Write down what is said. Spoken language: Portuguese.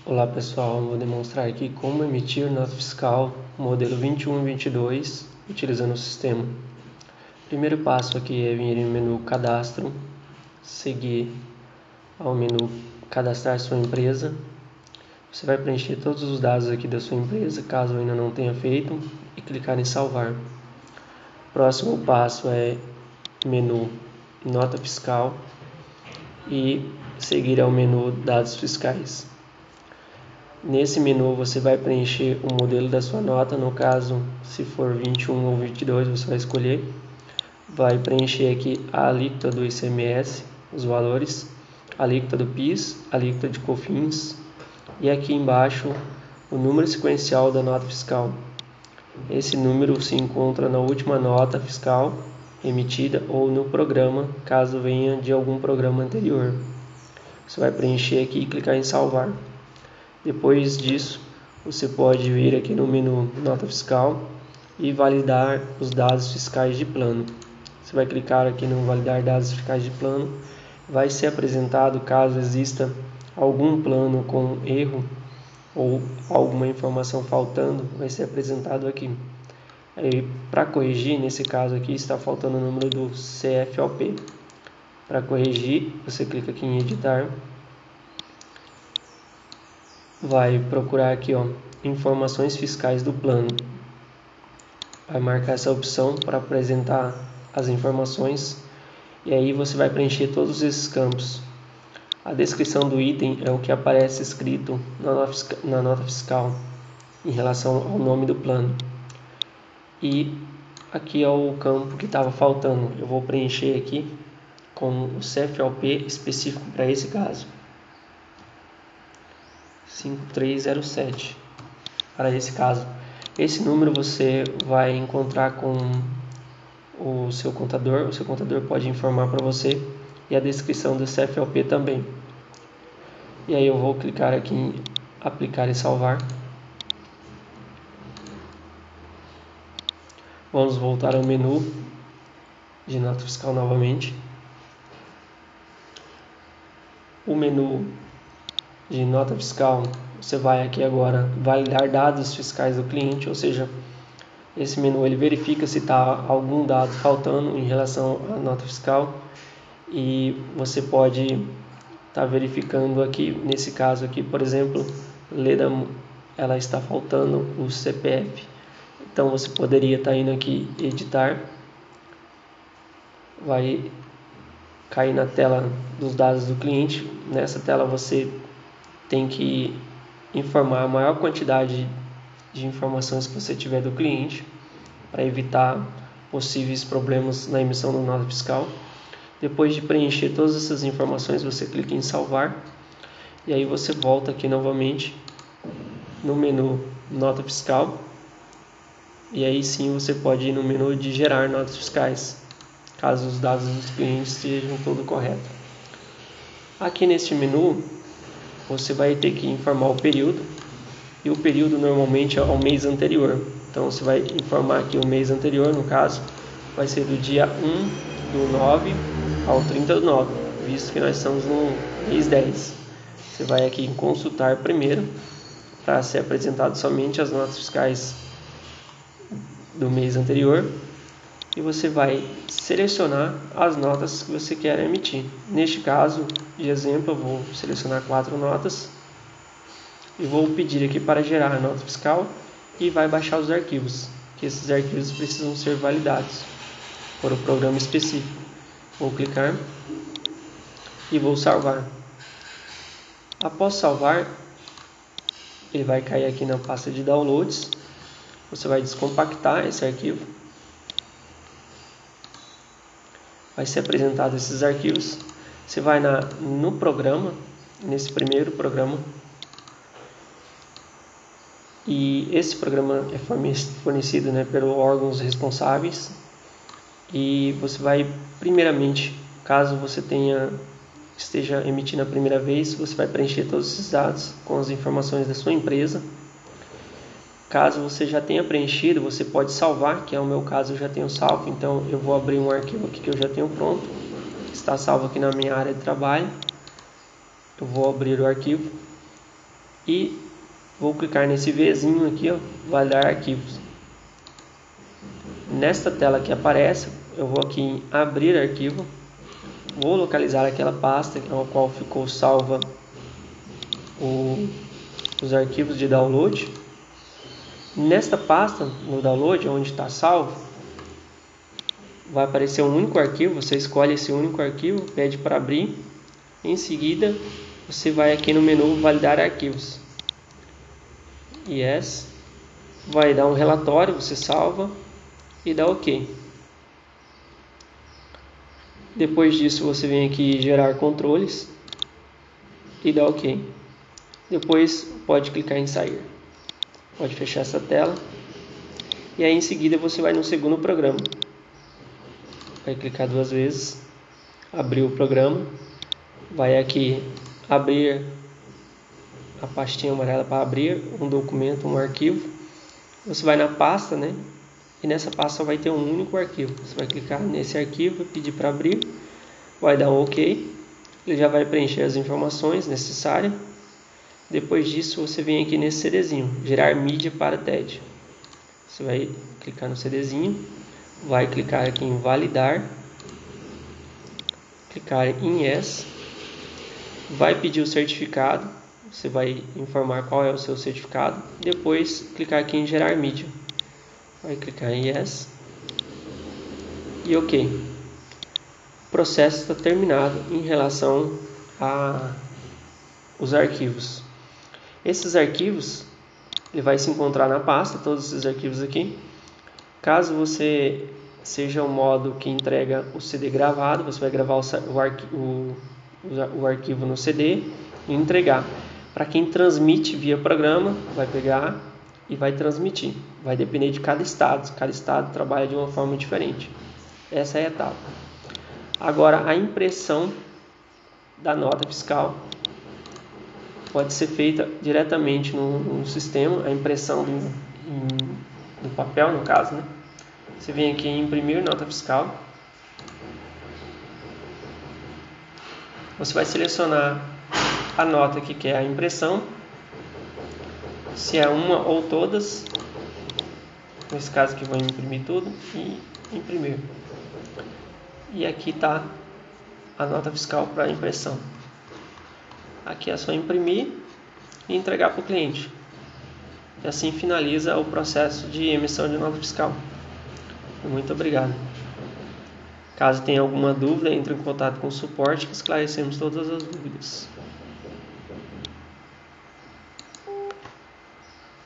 Olá pessoal, vou demonstrar aqui como emitir nota fiscal modelo 21 e 22 utilizando o sistema. Primeiro passo aqui é vir no menu Cadastro, seguir ao menu Cadastrar sua empresa. Você vai preencher todos os dados aqui da sua empresa, caso ainda não tenha feito, e clicar em Salvar. Próximo passo é menu Nota Fiscal e seguir ao menu Dados Fiscais. Nesse menu você vai preencher o modelo da sua nota, no caso, se for 21 ou 22, você vai escolher. Vai preencher aqui a alíquota do ICMS, os valores, a alíquota do PIS, a alíquota de COFINS e aqui embaixo o número sequencial da nota fiscal. Esse número se encontra na última nota fiscal emitida ou no programa, caso venha de algum programa anterior. Você vai preencher aqui e clicar em salvar. Depois disso, você pode vir aqui no menu Nota Fiscal e validar os dados fiscais de plano. Você vai clicar aqui no Validar dados fiscais de plano. Vai ser apresentado, caso exista algum plano com erro ou alguma informação faltando, vai ser apresentado aqui. Para corrigir, nesse caso aqui está faltando o número do CFOP. Para corrigir, você clica aqui em Editar. Vai procurar aqui, informações fiscais do plano. Vai marcar essa opção para apresentar as informações e aí você vai preencher todos esses campos. A descrição do item é o que aparece escrito na nota fiscal em relação ao nome do plano. E aqui é o campo que estava faltando. Eu vou preencher aqui com o CFOP específico para esse caso. 5307 para esse caso. Esse número você vai encontrar com o seu contador pode informar para você, e a descrição do CFOP também. E aí eu vou clicar aqui em aplicar e salvar. Vamos voltar ao menu de nota fiscal novamente. O menu de nota fiscal, você vai aqui agora validar dados fiscais do cliente, ou seja, esse menu ele verifica se está algum dado faltando em relação à nota fiscal e você pode estar verificando aqui, nesse caso aqui, por exemplo, ela está faltando o CPF. Então você poderia estar indo aqui editar, vai cair na tela dos dados do cliente. Nessa tela você tem que informar a maior quantidade de informações que você tiver do cliente para evitar possíveis problemas na emissão da nota fiscal. Depois de preencher todas essas informações, você clica em salvar e aí você volta aqui novamente no menu nota fiscal e aí sim você pode ir no menu de gerar notas fiscais, caso os dados dos clientes estejam tudo correto. Aqui neste menu você vai ter que informar o período, e o período normalmente é ao mês anterior. Então você vai informar aqui o mês anterior, no caso, vai ser do dia 1/9 ao 30/9, visto que nós estamos no mês 10. Você vai aqui em consultar primeiro, para ser apresentado somente as notas fiscais do mês anterior, e você vai selecionar as notas que você quer emitir. Neste caso, de exemplo, eu vou selecionar 4 notas e vou pedir aqui para gerar a nota fiscal e vai baixar os arquivos, que esses arquivos precisam ser validados por um programa específico. Vou clicar e vou salvar. Após salvar, ele vai cair aqui na pasta de downloads. Você vai descompactar esse arquivo. Vai ser apresentado esses arquivos. Você vai no programa, nesse primeiro programa, e esse programa é fornecido pelos órgãos responsáveis, e você vai primeiramente, caso você esteja emitindo a primeira vez, você vai preencher todos esses dados com as informações da sua empresa. Caso você já tenha preenchido, você pode salvar, que é o meu caso, eu já tenho salvo, então eu vou abrir um arquivo aqui que eu já tenho pronto, está salvo aqui na minha área de trabalho. Eu vou abrir o arquivo e vou clicar nesse Vzinho aqui, ó, validar arquivos. Nesta tela que aparece, eu vou aqui em abrir arquivo, vou localizar aquela pasta na qual ficou salva os arquivos de download. Nesta pasta, no download, onde está salvo, vai aparecer um único arquivo. Você escolhe esse único arquivo, pede para abrir. Em seguida, você vai aqui no menu validar arquivos. Yes. Vai dar um relatório, você salva e dá OK. Depois disso, você vem aqui gerar controles e dá OK. Depois pode clicar em sair. Pode fechar essa tela. E aí em seguida você vai no segundo programa. Vai clicar 2 vezes, abrir o programa, vai aqui abrir a pastinha amarela para abrir um documento, um arquivo. Você vai na pasta, né? E nessa pasta vai ter um único arquivo. Você vai clicar nesse arquivo, pedir para abrir, vai dar um OK. Ele já vai preencher as informações necessárias. Depois disso você vem aqui nesse CDzinho, gerar mídia para TED. Você vai clicar no CDzinho, vai clicar aqui em validar, clicar em Yes, vai pedir o certificado, você vai informar qual é o seu certificado, depois clicar aqui em gerar mídia, vai clicar em Yes e OK. O processo está terminado em relação aos arquivos. Esses arquivos, ele vai se encontrar na pasta, todos esses arquivos aqui. Caso você seja o modo que entrega o CD gravado, você vai gravar o arquivo no CD e entregar. Para quem transmite via programa, vai pegar e vai transmitir. Vai depender de cada estado. Cada estado trabalha de uma forma diferente. Essa é a etapa. Agora, a impressão da nota fiscal pode ser feita diretamente no sistema, a impressão no papel, no caso, né? Você vem aqui em imprimir nota fiscal. Você vai selecionar a nota que quer a impressão, se é uma ou todas. Nesse caso aqui vou imprimir tudo e imprimir. E aqui está a nota fiscal para impressão. Aqui é só imprimir e entregar para o cliente. E assim finaliza o processo de emissão de nota fiscal. Muito obrigado. Caso tenha alguma dúvida, entre em contato com o suporte que esclarecemos todas as dúvidas.